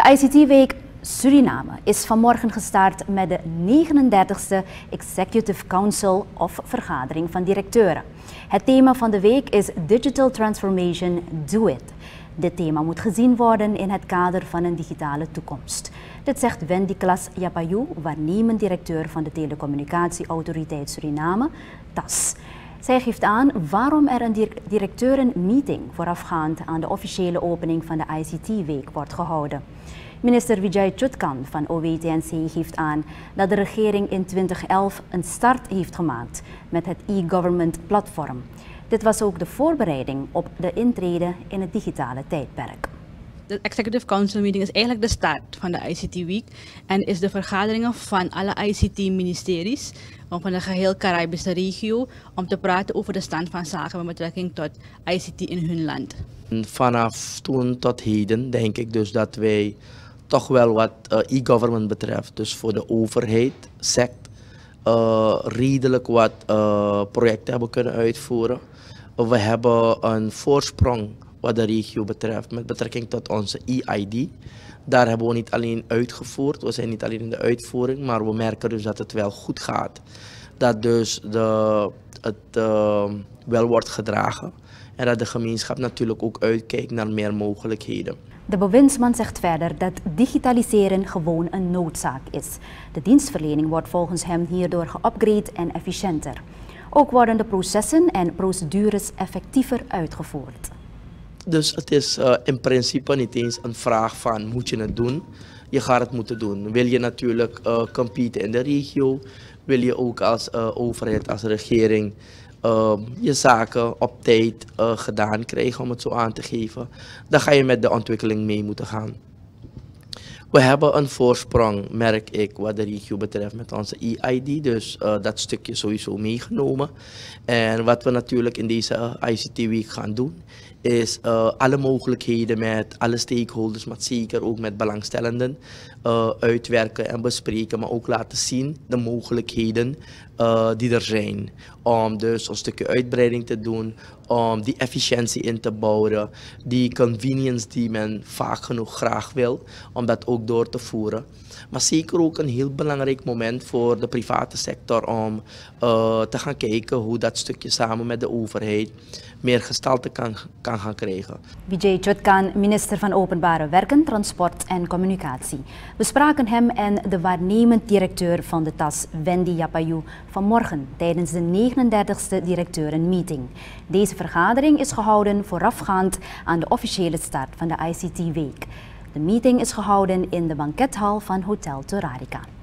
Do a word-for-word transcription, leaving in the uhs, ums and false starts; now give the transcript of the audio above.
De I C T-week Suriname is vanmorgen gestart met de negenendertigste Executive Council of vergadering van directeuren. Het thema van de week is Digital Transformation, Do It. Dit thema moet gezien worden in het kader van een digitale toekomst. Dit zegt Wendy Klas-Yapayou, waarnemend directeur van de Telecommunicatieautoriteit Suriname, T A S. Zij geeft aan waarom er een directeurenmeeting voorafgaand aan de officiële opening van de I C T-week wordt gehouden. Minister Vijay Chutkan van O W T N C geeft aan dat de regering in twintig elf een start heeft gemaakt met het e-government platform. Dit was ook de voorbereiding op de intrede in het digitale tijdperk. De Executive Council meeting is eigenlijk de start van de I C T Week en is de vergaderingen van alle I C T-ministeries van de geheel Caribische regio om te praten over de stand van zaken met betrekking tot I C T in hun land. Vanaf toen tot heden denk ik dus dat wij toch wel wat uh, e-government betreft, dus voor de overheid, sect, uh, redelijk wat uh, projecten hebben kunnen uitvoeren. We hebben een voorsprong wat de regio betreft met betrekking tot onze E I D. Daar hebben we niet alleen uitgevoerd, we zijn niet alleen in de uitvoering, maar we merken dus dat het wel goed gaat. Dat dus de, het uh, wel wordt gedragen en dat de gemeenschap natuurlijk ook uitkijkt naar meer mogelijkheden. De bewindsman zegt verder dat digitaliseren gewoon een noodzaak is. De dienstverlening wordt volgens hem hierdoor geupgrade en efficiënter. Ook worden de processen en procedures effectiever uitgevoerd. Dus het is uh, in principe niet eens een vraag van moet je het doen, je gaat het moeten doen. Wil je natuurlijk uh, competen in de regio, wil je ook als uh, overheid, als regering uh, je zaken op tijd uh, gedaan krijgen, om het zo aan te geven, dan ga je met de ontwikkeling mee moeten gaan. We hebben een voorsprong, merk ik, wat de regio betreft met onze E I D, dus uh, dat stukje sowieso meegenomen. En wat we natuurlijk in deze I C T-week gaan doen, is uh, alle mogelijkheden met alle stakeholders, maar zeker ook met belangstellenden, uh, uitwerken en bespreken, maar ook laten zien de mogelijkheden uh, die er zijn. Om dus een stukje uitbreiding te doen, om die efficiëntie in te bouwen, die convenience die men vaak genoeg graag wil, om dat ook door te voeren. Maar zeker ook een heel belangrijk moment voor de private sector om uh, te gaan kijken hoe dat stukje samen met de overheid meer gestalte kan, kan gaan krijgen. Vijay Chutkan, minister van Openbare Werken, Transport en Communicatie. We spraken hem en de waarnemend directeur van de T A S, Wendy Yapayou, vanmorgen tijdens de negenendertigste directeurenmeeting. Deze vergadering is gehouden voorafgaand aan de officiële start van de I C T-week. De meeting is gehouden in de bankethal van Hotel Torarica.